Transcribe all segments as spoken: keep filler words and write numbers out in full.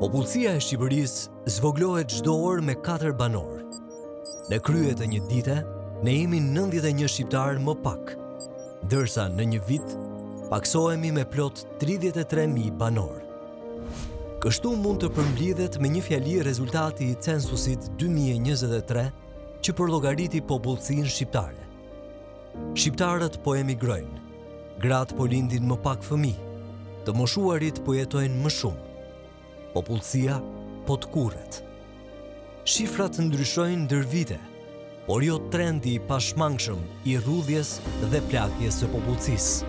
Popullsia e Shqipërisë zvoglohet çdo orë me katër banor. Në krye të një dite, ne jemi nëntëdhjetë e një shqiptar më pak, ndërsa në një vit paksohemi me plot tridhjetë e tre mijë banor. Kështu mund të përmblidhet me një fjali rezultati i censusit dy mijë e njëzet e tre që përllogariti popullsinë shqiptare. Shqiptarët po emigrojnë, gratë po lindin më pak fëmijë, të moshuarit po jetojnë më shumë, popullsia po të kurret. Shifrat ndryshojnë ndër vite, por jo trendi i pashmangshëm i rrudhjes dhe plagjes së popullsisë.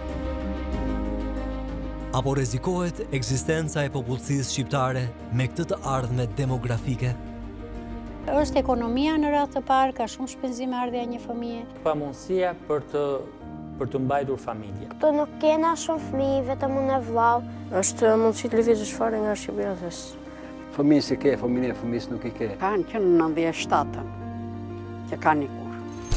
Apo rrezikohet ekzistenca e popullsisë shqiptare me këtë të ardhme demografike? Është ekonomia në radhë të parë, ka shumë shpenzime ardhja një fëmije. Pamundësia për të për të mbajtur familje. Këtu nuk kena shumë fëmijë, vetëm unë e vllau. Është mundësi të lëvizësh fare nga Shqipëria. Fëmijë si ke, fëmijë e fëmijës nuk i ke. Kanë që në nëntëdhjetë e shtatën, që ka një kur.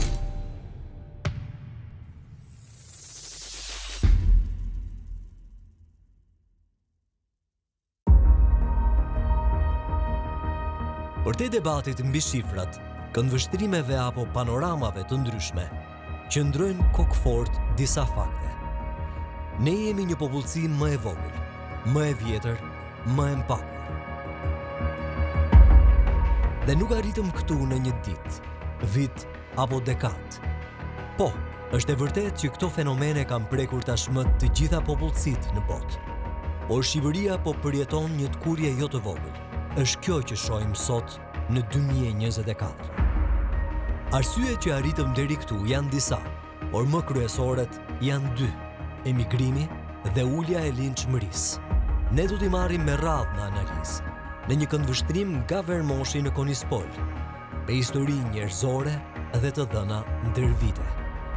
Për te debatit mbi shifrat, këndvështrimeve apo panoramave të ndryshme, qëndrojnë kokfort disa fakte. Ne jemi një popullsi më e vogël, më e vjetër, më e mpakur. Dhe nuk arritëm këtu në një ditë, vit apo dekad. Po, është e vërtet që këto fenomene kanë prekur tashmë të gjitha popullsitë në botë. Por Shqipëria po përjeton një tkurje jo të vogël. Është kjo që shohim sot në dy mijë e njëzet e katër. Arsyet që arritëm deri këtu janë disa, por më kryesoret janë dy: emigrimi dhe ulja e linçmërisë. Ne do t'i marrim me radhë në analizë, në një këndvështrim nga Vermoshi në Konispol, me histori njerëzore dhe të dhëna ndër vite.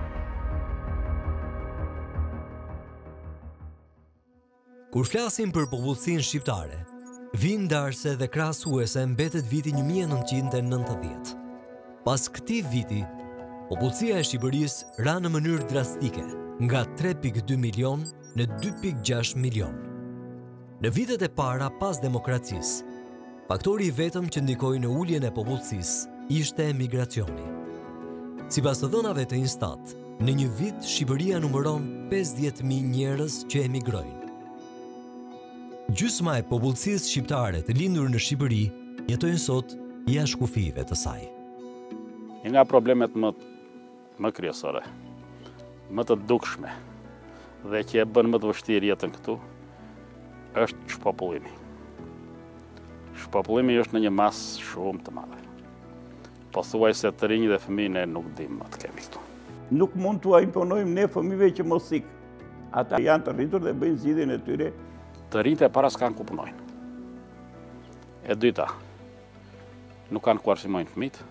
Kur flasim për popullsinë shqiptare, vinë ndarse dhe krahasuese mbetet viti një mijë e nëntëqind e nëntëdhjetë. Pas këtij viti, popullsia e Shqipërisë ra në mënyrë drastike, nga tre pikë dy milion në dy pikë gjashtë milion. Në vitet e para pas demokracisë, faktori i vetëm që ndikoi në uljen e popullsisë ishte emigracioni. Sipas të dhënave të Instat, në një vit Shqipëria numëron pesëdhjetë mijë njerëz që emigrojnë. Gjysma e popullsisë shqiptare të lindur në Shqipëri jetojnë sot jashtë kufive të saj. Një nga problemet më, më kryesore, më të dukshme dhe që e bën më të vështirë jetën këtu, është shpopullimi. Shpopullimi është në një masë shumë të madhe. Po thuaj se të rinj dhe fëmijë ne nuk dimë më të kemi këtu. Nuk mund t'ua imponojmë ne fëmijëve që mos ikë. Ata janë të rritur dhe bëjnë zgjidhjen e tyre. Të rinjtë e para s'kanë ku punojnë. E dyta, nuk kanë ku arsimojnë fëmijët.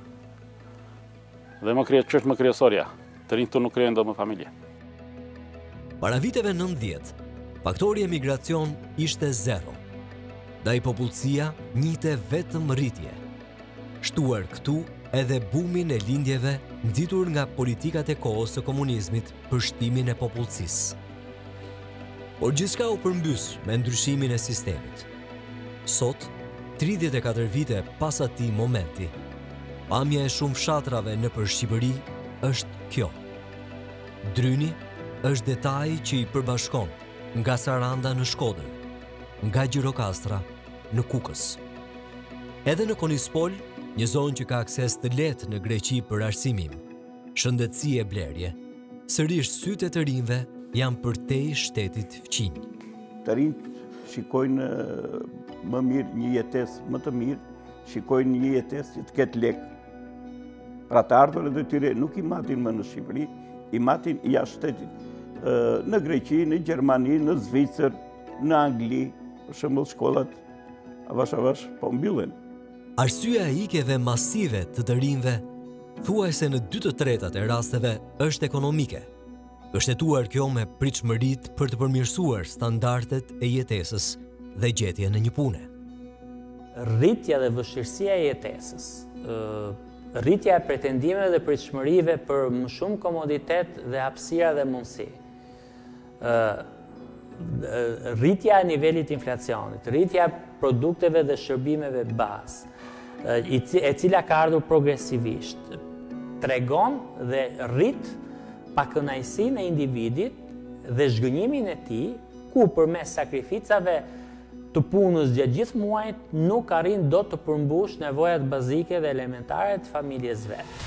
Dhe më krije ç'është më kryesorja, të rinjtë tu nuk krijojnë dot më familje. Para viteve nëntëdhjetë, faktori emigracion ishte zero. Ndaj popullsia njite vetëm rritje. Shtuar këtu edhe bumin e lindjeve nxitur nga politikat e kohës së komunizmit për shtimin e popullsisë. Por gjithçka u përmbys me ndryshimin e sistemit. Sot, tridhjetë e katër vite pas atij momenti, pamja e shumë fshatrave në për Shqipëri është kjo. Dryni është detaji që i përbashkon nga Saranda në Shkodër, nga Gjirokastra në Kukës. Edhe në Konispol, një zonë që ka akses të lehtë në Greqi për arsimim, shëndetësi e blerje, sërish sytë e të rinjve janë përtej shtetit fqinj. Të rinjt shikojnë më mirë një jetesë më të mirë, shikojnë një jetesë që të ketë lek. Pra të ardhurët e tyre nuk i matin më në Shqipëri, i matin jashtë shtetit. Në Greqi, në Gjermani, në Zvicër, në Angli, për shembull shkollat avash avash po mbyllen. Arsyeja e ikjeve masive të të rinjve thuajse në dy të tretat e rasteve është ekonomike. Bështetuar kjo me pritshmëritë për të përmirësuar standardet e jetesës dhe gjetjen e një pune. Rritja dhe vështirësia e jetesës, rritja e pretendimeve dhe pritshmërive për më shumë komoditet dhe hapësira dhe mundësi, rritja e nivelit inflacionit, rritja produkteve dhe shërbimeve bazë, e cila ka ardhur progresivisht. Tregon dhe rrit pakënaqësinë e individit dhe zhgënjimin e tij, ku përmes sakrificave të punës gjatë gjithë muajit nuk arrin dot të përmbush nevojat bazike dhe elementare të familjes vet.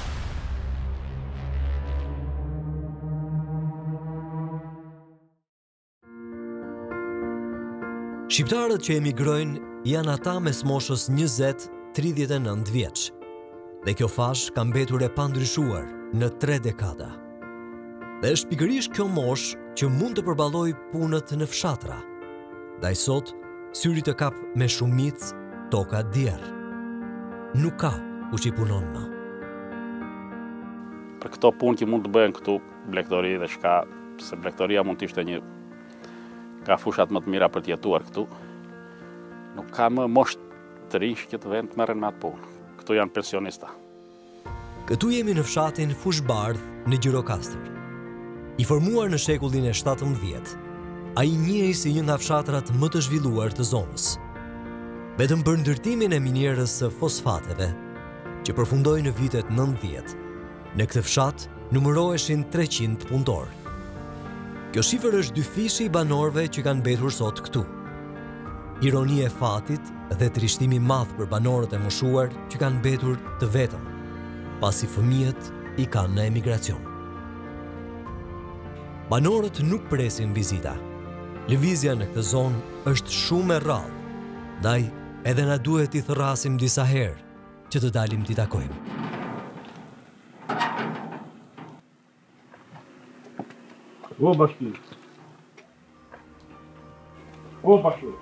Shqiptarët që emigrojnë janë ata mes moshës njëzet deri në tridhjetë e nëntë vjeç. Dhe kjo fash ka mbetur e pandryshuar në tre dekada. Dhe është pikërisht kjo moshë që mund të përballojë punët në fshatra. Ndaj sot, syri të kap me shumicë toka djerë. Nuk ka kush i punon më. Për këto punë që mund të bëhen këtu blegdori dhe shka, se blegdoria mund të ishte një ka fushat më të mira për të jetuar këtu, nuk ka më moshë të rinj që të vend të merren me atë punë. Këtu janë pensionista. Këtu jemi në fshatin Fushbardh në Gjirokastër. I formuar në shekullin e shtatëmbëdhjetë, ai njihej si një nga fshatrat më të zhvilluar të zonës. Vetëm për ndërtimin e minierës së fosfateve, që përfundoi në vitet nëntëdhjetë, në këtë fshat numëroheshin treqind punëtor. Kjo shifër është dyfishi i banorëve që kanë mbetur sot këtu. Ironia e fatit dhe trishtimi i madh për banorët e moshuar që kanë mbetur të vetëm, pasi fëmijët i kanë në emigracion. Banorët nuk presin vizita. Lëvizja në këtë zonë është shumë e rrallë, ndaj edhe na duhet i thërrasim disa herë që të dalim t'i takojmë. O bashkë. O bashkë.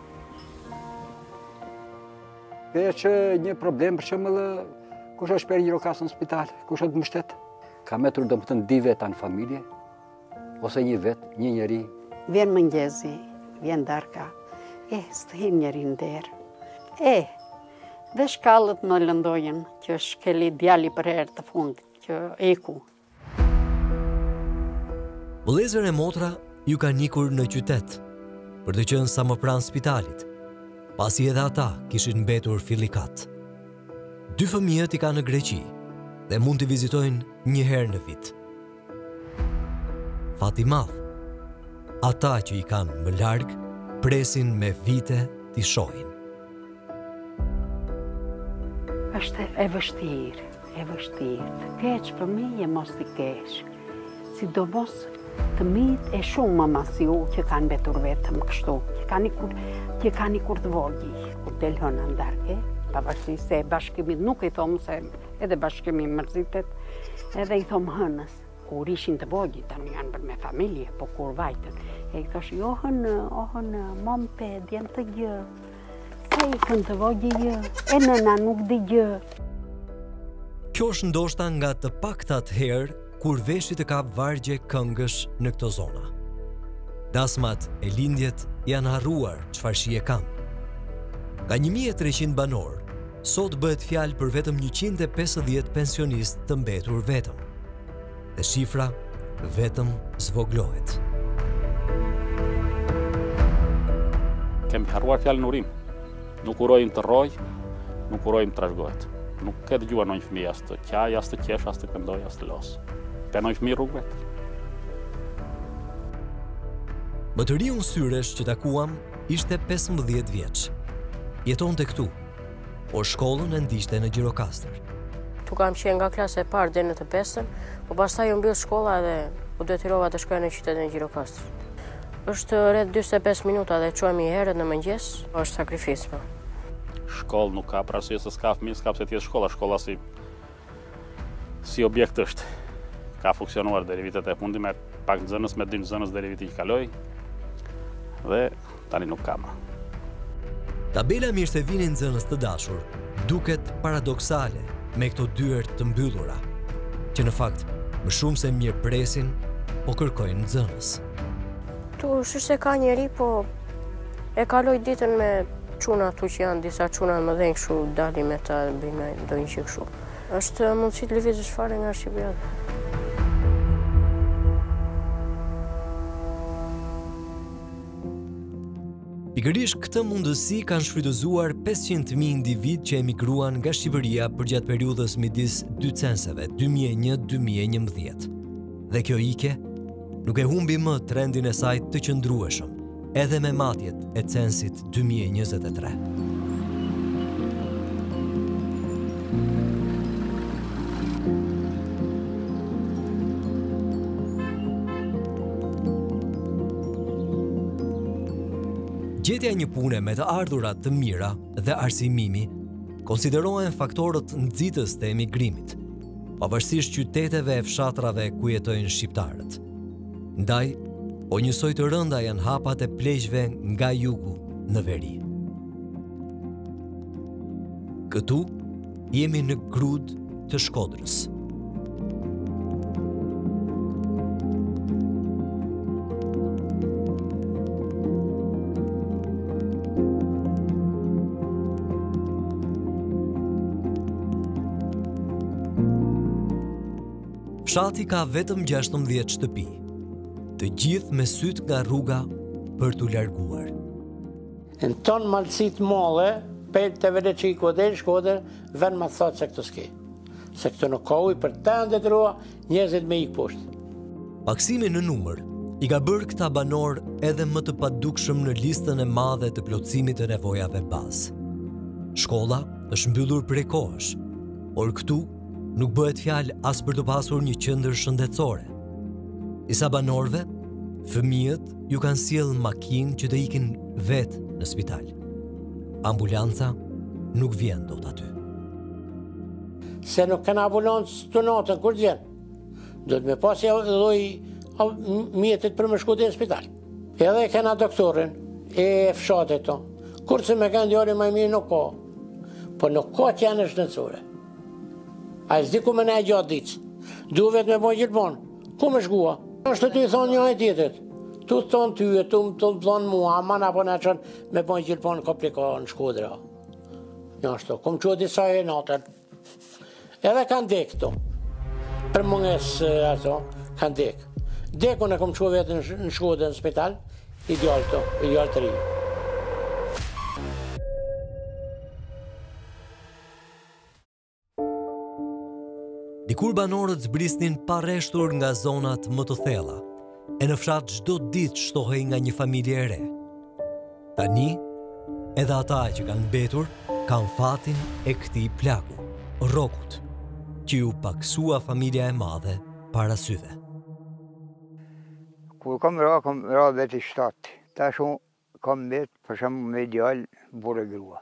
Kjo që një problem për shembull kush është për Gjirokastër në spital, kush është mbështet. Ka metur domethënë di veta në familje ose një vet, një njeri. Vjen mëngjesi, vjen darka, e stëhin njeri në derë. E, dhe shkallët në lëndojen që shkeli djali për herë të fundit, që eku. Vëllezër e motra ju ka nikur në qytet, për të qenë sa më pranë spitalit, pasi edhe ata kishin mbetur fillikat. Dy fëmijët i ka në Greqi dhe mund të vizitojnë një herë në vit. Fati madh, ata që i kanë më larg, presin me vite t'i shohin. Është e vështirë, e vështirë. Të keq fëmijë mos t'i keq. Sidomos të mijët e shumë mama si u që kanë mbetur vetëm kështu, që kanë kur, që kanë kur të vogël, kur del hëna ndarke, pavarësisht se bashkimit nuk i thom se edhe bashkimi mërzitet, edhe i thom hënës. Kur ishin të vogël, tani janë bërë me familje, po kur vajtën, e i thosh, jo hën, o hën, mom pe, djem të gjë, se i kën të vogël, e nëna nuk di gjë. Kjo është ndoshta nga të paktat herë kur veshi të kap vargje këngësh në këto zona. Dasmat e lindjet janë harruar çfarë shije kanë. Nga një mijë e treqind banor, sot bëhet fjalë për vetëm njëqind e pesëdhjetë pensionistë të mbetur vetëm. Dhe shifra vetëm zvoglohet. Kemi harruar fjalën urim. Nuk urojmë të rroj, nuk urojmë të trashëgohet. Nuk ke dëgjuar ndonjë fëmijë as të qaj, as të qesh, as të këndoj, as të los. Penoj fëmijë rrugëve. Më të riun syresh që takuam ishte pesëmbëdhjetë vjeç. Jetonte këtu, por shkollën e ndiqte në Gjirokastër. Tu kam qenë nga klasa e parë deri në të pestën, po pastaj u mbyll shkolla dhe u detyrova të shkoja në qytetin e Gjirokastër. Është rreth dyqin e pesë minuta dhe çohemi herët në mëngjes, është sakrificë. Shkollë nuk ka, për arsye se s'ka fëmijë, s'ka pse të jetë shkolla, shkolla si si objekt është. Ka funksionuar deri vitet e fundit me pak nxënës, me dy nxënës deri viti që kaloi. Dhe tani nuk ka më. Tabela mirësevini nxënës të dashur duket paradoksale me këto dyert të mbyllura, që në fakt më shumë se mirë presin, po kërkojnë nxënës. Tu shishte ka njeri, po e kaloj ditën me çuna tu që janë disa çuna më dhënë kështu, dalim me ta bëjmë ndonjë gjë kështu. Është mundësi të lëvizësh fare nga Shqipëria. Pikërisht këtë mundësi kanë shfrytëzuar pesëqind mijë individ që emigruan nga Shqipëria përgjatë periudhës midis dy censeve, dy mijë e një - dy mijë e njëmbëdhjetë. Dhe kjo ike nuk e humbi më trendin e saj të qëndrueshëm, edhe me matjet e censit dy mijë e njëzet e tre. Gjetja një pune me të ardhurat të mira dhe arsimimi konsiderohen faktorët nxitës të emigrimit, pavarësisht qyteteve e fshatrave ku jetojnë shqiptarët. Ndaj, po njësoj të rënda janë hapat e pleqjve nga jugu në veri. Këtu jemi në grud të Shkodrës. Fshati ka vetëm gjashtëmbëdhjetë shtëpi, të gjithë me syt nga rruga për t'u larguar. Në tonë malësit mole, për të vete që i kodel, shkoder, ven ma thotë se këtë s'ke. Se këtë nuk ka uj për të ndetërua, njerëzit me ikë poshtë. Paksimi në numër i ka bërë këta banor edhe më të padukshëm në listën e madhe të plotësimit të nevojave bazë. Shkolla është mbyllur prej kohësh, por këtu nuk bëhet fjalë as për të pasur një qendër shëndetësore. Disa banorëve, fëmijët ju kanë sjell makinë që të ikin vetë në spital. Ambulanca nuk vjen dot aty. Se nuk kanë ambulancë të natën kur vjen. Do të me pasi lloj mjetet për më shku në spital. Edhe kena doktorin e fshatit to. Kurse me kanë djali më mirë nuk ka. Po nuk ka që janë shëndetësore. A s'di ku me ne e gjatë ditës. Duhet me bojë gjithmonë. Ku me shkua? Ashtë të ty thonë një e tjetët. Tu të thonë ty e tu të thonë mua, ma na po në qënë me bojë gjithmonë komplika në Shkodra. Një ashtu, kom që disa e natën. Edhe kanë dek këto. Për munges ato, kanë dek. Dekun e kom që vetë në Shkodra në spital, ideal këto, ideal të rinjë. Dikur banorët zbrisnin pa rreshtur nga zonat më të thella, e në fshat çdo ditë shtohej nga një familje e re. Tani, edhe ata që kanë mbetur, kanë fatin e këtij plagu, rrokut, që u paksua familja e madhe para syve. Kur kam ra, kam ra vetë shtatë. Tash unë kam vetë, për shembull me djalë, burrë e grua.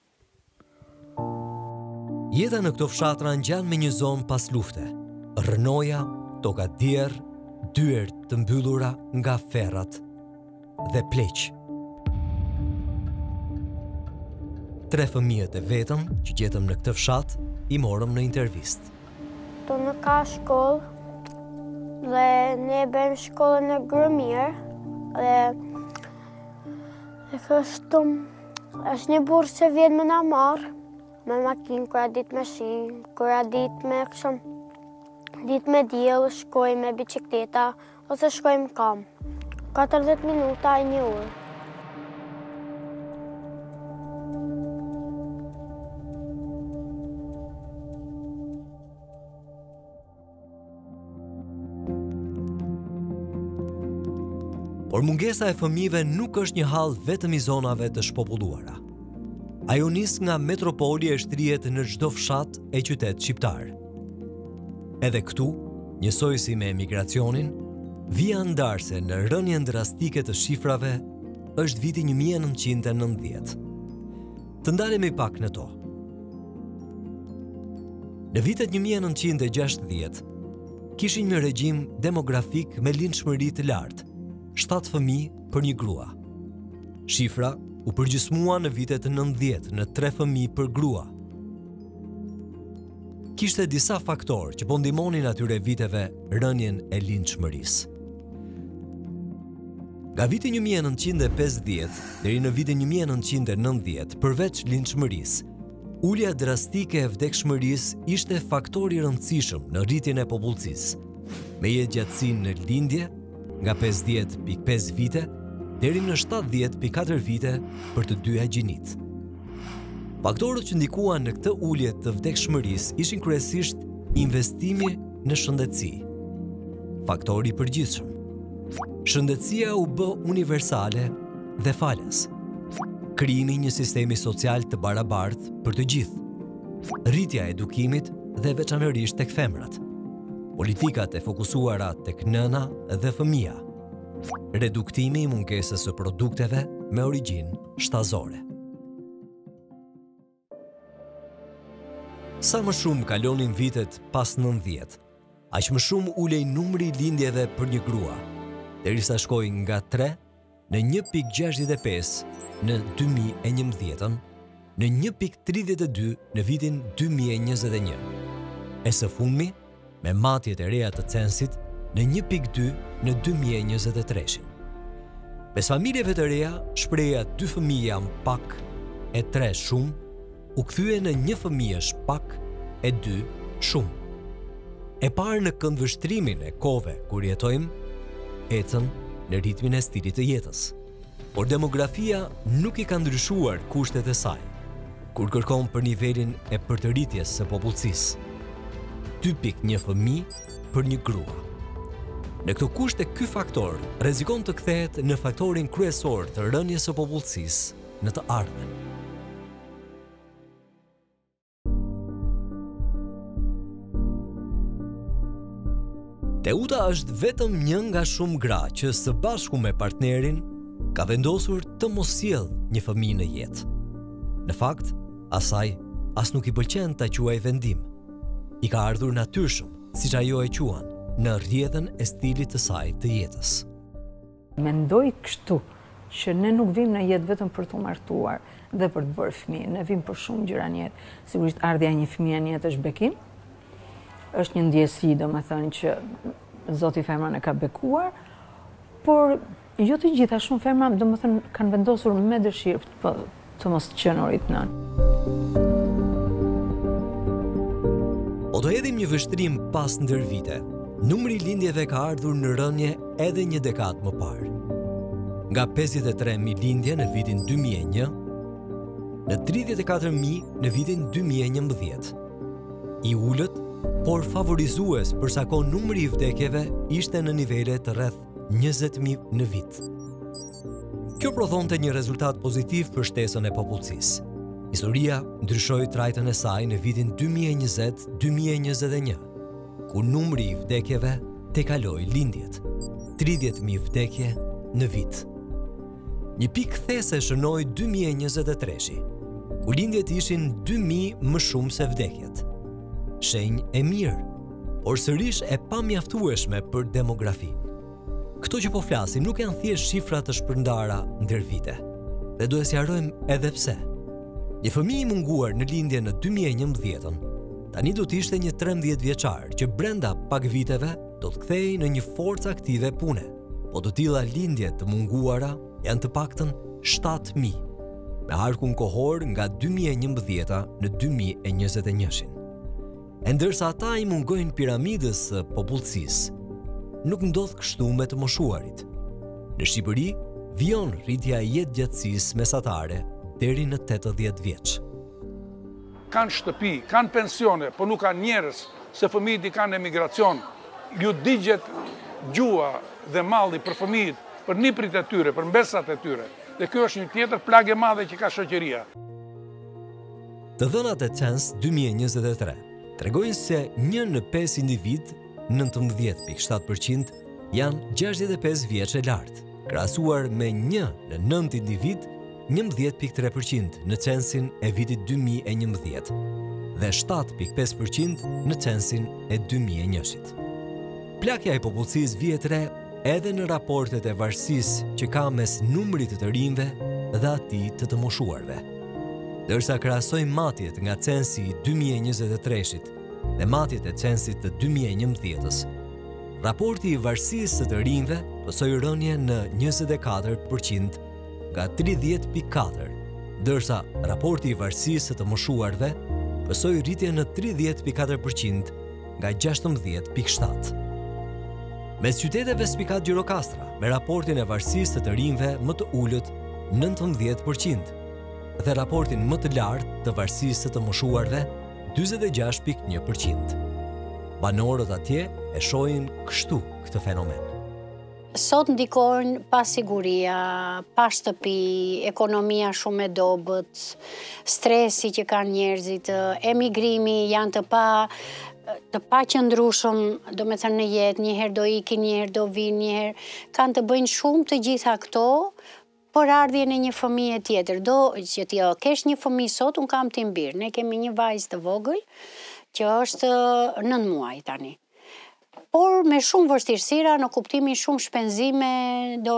Jeta në këto fshatra ngjan me një zonë pas lufte. Rënoja, toka djerë, dyert të mbyllura nga ferrat dhe pleq. Tre fëmijët e vetëm që gjetëm në këtë fshat i morëm në intervistë. Tu nuk ka shkollë dhe ne bëjmë shkollën në Grëmir dhe dhe kështu është një burrë që vjen me na marrë me makinë, kura ditë me shi, kura ditë me këshëm, ditë me djelë, shkojmë me bicikleta, ose shkojmë kam. katërdhjetë minuta e një orë. Por mungesa e fëmijëve nuk është një hall vetëm i zonave të shpopulluara. Ajo nis nga metropoli e shtrihet në çdo fshat e qytet shqiptar. Edhe këtu, njësoj si me emigracionin, vija ndarse në rënien drastike të shifrave është viti një mijë e nëntëqind e nëntëdhjetë. Të ndalemi pak në to. Në vitet një mijë e nëntëqind e gjashtëdhjetë, kishin një regjim demografik me lindshmëri të lartë, shtatë fëmijë për një grua. Shifra u përgjysmua në vitet nëntëdhjetë në tre fëmijë për grua. Kishte disa faktorë që po ndihmonin atyre viteve rënien e lindshmërisë. Nga viti një mijë e nëntëqind e pesëdhjetë deri në vitin një mijë e nëntëqind e nëntëdhjetë, përveç lindshmërisë, ulja drastike e vdekshmërisë ishte faktor i rëndësishëm në rritjen e popullsisë, me jetëgjatësinë në lindje nga pesëdhjetë pikë pesë vite deri në shtatëdhjetë pikë katër vite për të dyja gjinit. Faktorët që ndikuan në këtë ulje të vdekshmërisë ishin kryesisht investimi në shëndetësi. Faktori i përgjithshëm. Shëndetësia u bë universale dhe falas. Krijimi i një sistemi social të barabartë për të gjithë. Rritja e edukimit dhe veçanërisht tek femrat. Politikat e fokusuara tek nëna dhe fëmija. Reduktimi i mungesës së produkteve me origjinë shtazore. Sa më shumë kalonin vitet pas nëntëdhjetë, aq më shumë ulej numri i lindjeve për një grua, derisa shkoi nga tre në një pikë gjashtëdhjetë e pesë në dy mijë e njëmbëdhjetë, në një pikë tridhjetë e dy në vitin dy mijë e njëzet e një. E së fundmi, me matjet e reja të censit, në një pikë dy në dy mijë e njëzet e tre. Mes familjeve të reja, shpreha dy fëmijë janë pak e tre shumë, u kthye në një fëmijësh pak e dy shumë. E parë në këndvështrimin e kohëve kur jetojmë, ecën në ritmin e stilit të jetës. Por demografia nuk i ka ndryshuar kushtet e saj, kur kërkon për nivelin e përtëritjes së popullsisë. dy pikë një fëmijë për një grua. Në këto kushte ky faktor rrezikon të kthehet në faktorin kryesor të rënies së popullsisë në të ardhmen. Teuta është vetëm një nga shumë gra që së bashku me partnerin ka vendosur të mos sjellë një fëmijë në jetë. Në fakt, asaj as nuk i pëlqen ta quajë vendim. I ka ardhur natyrshëm, siç ajo e quan, në rrjedhën e stilit të saj të jetës. Mendoj kështu që ne nuk vim në jetë vetëm për të martuar dhe për të bërë fëmijë, ne vim për shumë gjëra në jetë. Sigurisht ardhja e një fëmije në jetë është bekim. Është një ndjesi, domethënë që Zoti femrën e ka bekuar, por jo të gjitha, shumë femra domethënë kanë vendosur me dëshirë të, të mos qenurit nën. O do hedhim një vështrim pas ndër vite, numri i lindjeve ka ardhur në rënje edhe një dekadë më parë. Nga pesëdhjetë e tre mijë lindje në vitin dy mijë e një, në tridhjetë e katër mijë në vitin dy mijë e njëmbëdhjetë. I ulët, por favorizues për sa kohë numri i vdekjeve ishte në nivele të rreth njëzet mijë në vit. Kjo prodhonte një rezultat pozitiv për shtesën e popullsisë. Historia ndryshoi trajtën e saj në vitin dy mijë e njëzet dy mijë e njëzet e një, ku numri i vdekjeve tekaloi lindjet, tridhjetë mijë vdekje në vit. Një pikë kthese shënoi dy mijë e njëzet e tre, ku lindjet ishin dy mijë më shumë se vdekjet. Shenjë e mirë, por sërish e pamjaftueshme për demografinë. Këto që po flasim nuk janë thjesht shifra të shpërndara ndër vite, dhe duhet sqarojmë edhe pse. Një fëmijë i munguar në lindje në dy mijë e njëmbëdhjetë, tani do të ishte një trembëdhjetë vjeçar që brenda pak viteve do të kthehej në një forcë aktive pune, po të tilla lindje të munguara janë të paktën shtatë mijë, me arkun kohor nga dy mijë e njëmbëdhjetë në dy mijë e njëzet e një. E ndërsa ata i mungojnë piramidës së popullsisë, nuk ndodh kështu me të moshuarit. Në Shqipëri, vijon rritja e jetëgjatësisë mesatare deri në tetëdhjetë vjeç. Kanë shtëpi, kanë pensione, po nuk kanë njerëz, se fëmijët i kanë emigracion. Ju digjet gjua dhe malli për fëmijët, për niprit e tyre, për mbesat e tyre. Dhe kjo është një tjetër plagë e madhe që ka shoqëria. Të dhënat e Cens dy mijë e njëzet e tre tregojnë se një në pesë individ, nëntëmbëdhjetë pikë shtatë përqind, janë gjashtëdhjetë e pesë vjeç e lartë, krahasuar me një në nëntë individ, njëmbëdhjetë pikë tre përqind në censin e vitit dy mijë e njëmbëdhjetë dhe shtatë pikë pesë përqind në censin e dy mijë e njëzet. Plakja e popullsisë vihet re edhe në raportet e varësisë që ka mes numrit të rinjve dhe atij të të moshuarve. Dërsa krahasojmë matjet nga censi i dy mijë e njëzet e treshit dhe matjet e censit të dy mijë e njëmbëdhjetës, raporti i varësisë të rinjve pësoi rënje në njëzet e katër përqind nga tridhjetë pikë katër, ndërsa raporti i varësisë të moshuarve pësoi rritje në tridhjetë pikë katër përqind nga gjashtëmbëdhjetë pikë shtatë. Mes qyteteve spikat Gjirokastra, me raportin e varësisë të të rinjve më të ullët nëntëmbëdhjetë përqind dhe raportin më të lartë të varësisë të të moshuarve dyzet e gjashtë pikë një përqind. Banorët atje e shohin kështu këtë fenomen. Sot ndikojnë pa siguria, pa shtëpi, ekonomia shumë e dobët, stresi që kanë njerëzit, emigrimi janë të pa të pa qëndrueshëm, do me thënë në jetë, njëherë do ikin, njëherë do vinë, njëherë kanë të bëjnë shumë të gjitha këto për ardhjen e një fëmije tjetër. Do që t'jo kesh një fëmijë sot, unë kam timbir. Ne kemi një vajzë të vogël që është nëntë muaj tani. Por me shumë vështirësira, në kuptimin shumë shpenzime, do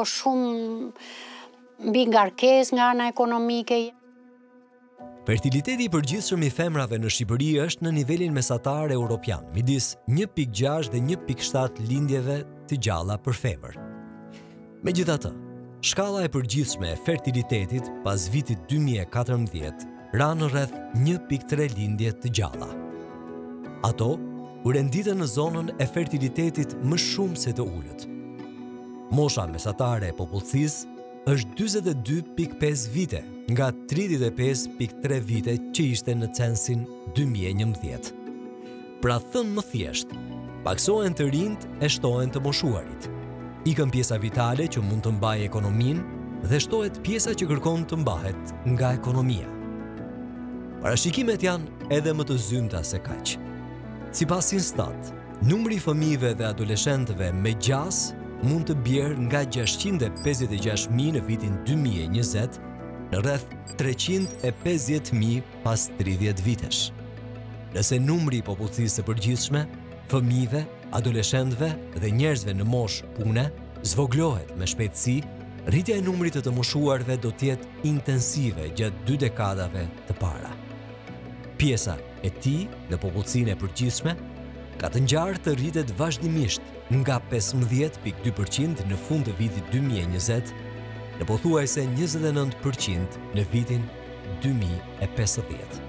shumë mbi ngarkesë nga ana ekonomike. Fertiliteti i përgjithshëm i femrave në Shqipëri është në nivelin mesatar europian, midis një pikë gjashtë dhe një pikë shtatë lindjeve të gjalla për femër. Megjithatë, shkalla e përgjithshme e fertilitetit pas vitit dy mijë e katërmbëdhjetë ra në rreth një pikë tre lindje të gjalla. Ato u renditën në zonën e fertilitetit më shumë se të ullët. Mosha mesatare e popullsisë është dyzet e dy pikë pesë vite nga tridhjetë e pesë pikë tre vite që ishte në censin dy mijë e njëmbëdhjetë. Pra thënë më thjesht, paksohen të rinjt e shtohen të moshuarit. Ikën pjesa vitale që mund të mbajë ekonominë dhe shtohet pjesa që kërkon të mbahet nga ekonomia. Parashikimet janë edhe më të zymta se kaq. Sipas Instat, numri i fëmijëve dhe adoleshentëve me gjas mund të bjerë nga gjashtëqind e pesëdhjetë e gjashtë mijë në vitin dy mijë e njëzet në rreth treqind e pesëdhjetë mijë pas tridhjetë vitesh. Nëse numri i popullsisë së përgjithshme, fëmijëve, adoleshentëve dhe njerëzve në moshë pune zvoglohet me shpejtësi, rritja e numrit të të moshuarve do të jetë intensive gjatë dy dekadave të para. Pjesa e tij në popullsinë e përgjithshme ka të ngjarë të rritet vazhdimisht nga pesëmbëdhjetë pikë dy përqind në fund të vitit dy mijë e njëzet në pothuajse njëzet e nëntë përqind në vitin dy mijë e pesëdhjetë.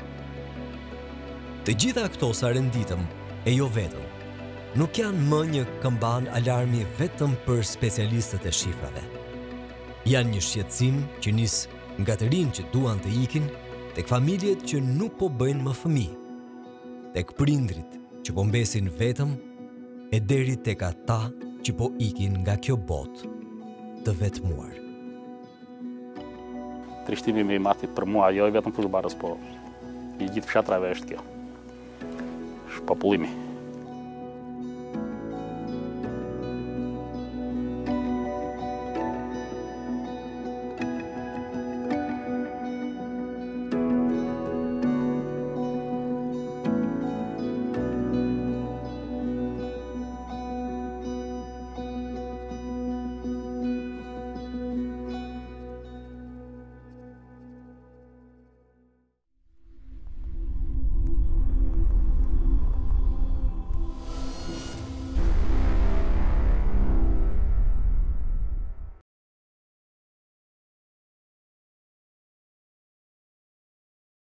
Të gjitha këto sa renditëm e jo vetëm, nuk janë më një këmban alarmi vetëm për specialistët e shifrave. Janë një shqetësim që nis nga të rinj që duan të ikin, tek familjet që nuk po bëjnë më fëmijë, tek prindrit që po mbesin vetëm, e deri tek ata që po ikin nga kjo botë të vetmuar. Trishtimi më i madh për mua, jo vetëm për Zbarës, po i gjithë fshatrave është kjo. Është popullimi.